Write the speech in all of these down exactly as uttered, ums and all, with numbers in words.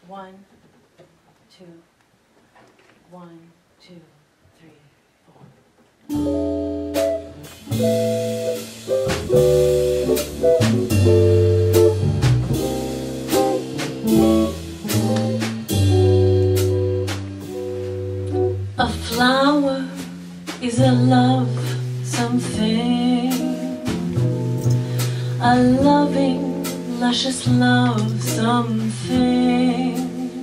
One, two, one, two, three, four. A flower is a love something, a loving, luscious love something.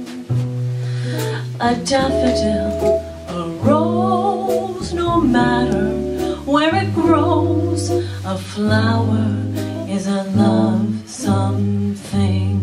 A daffodil, a rose, no matter where it grows, a flower is a love something.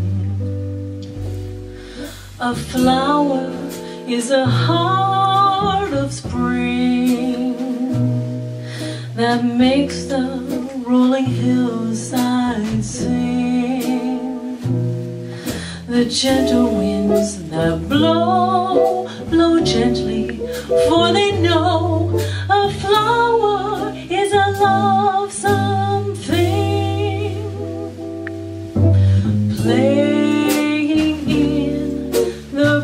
A flower is a heart of spring that makes the rolling hillside sing. The gentle winds that blow, blow gently, for they know a flower is a love something. Playing in the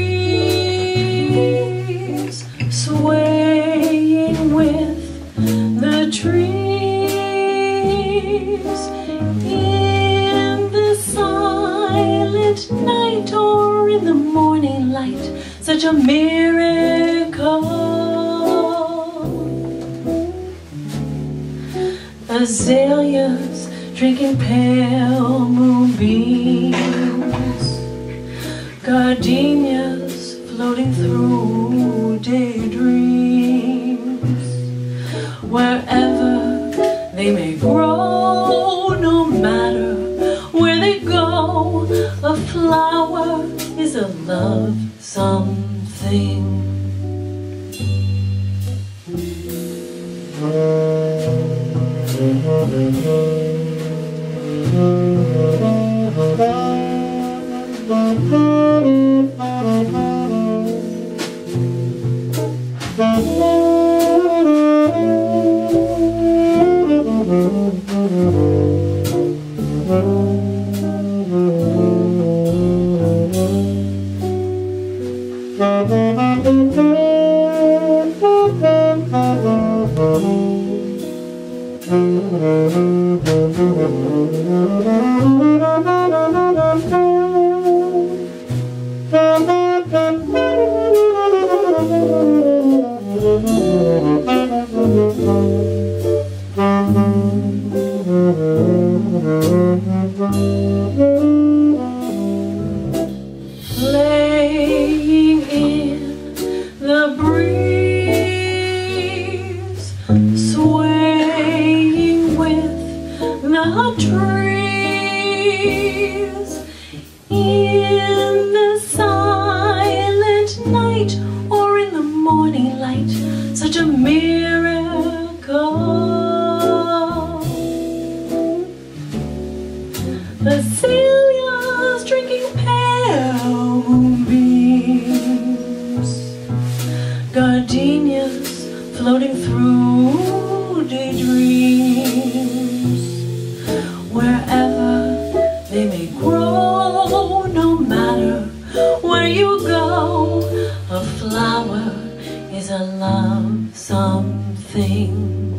breeze, swaying with the trees, in the silent night or in the morning light, such a miracle. Azaleas drinking pale moonbeams, gardenias floating through daydreams. Wherever they may grow, no matter where they go, a flower is a love something. Playing in the breeze, swaying with the trees, in the silent night or in the morning light, such a miracle. Azaleas drinking pale moonbeams, gardenias floating through daydreams. Wherever they may grow, no matter where you go, a flower is a love something.